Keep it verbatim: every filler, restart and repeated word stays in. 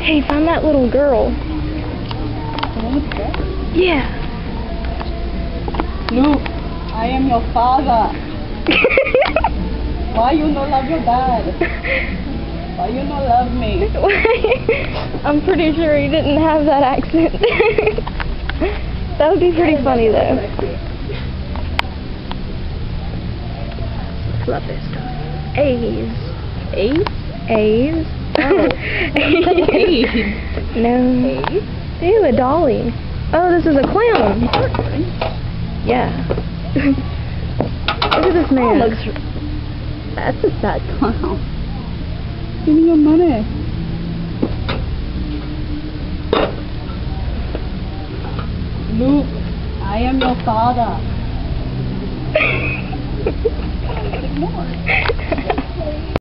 Hey, find that little girl. The one with the dress? Yeah. Luke, I am your father. Why you not love your dad? Why you not love me? I'm pretty sure he didn't have that accent. That would be pretty funny though. Love this stuff. A's. A's? A's. Oh. A's. No. A's? Ew, a dolly. Oh, this is a clown. Yeah. Look at this man. Oh, looks... That's a sad clown. Give me your money. Luke, I am your father. More.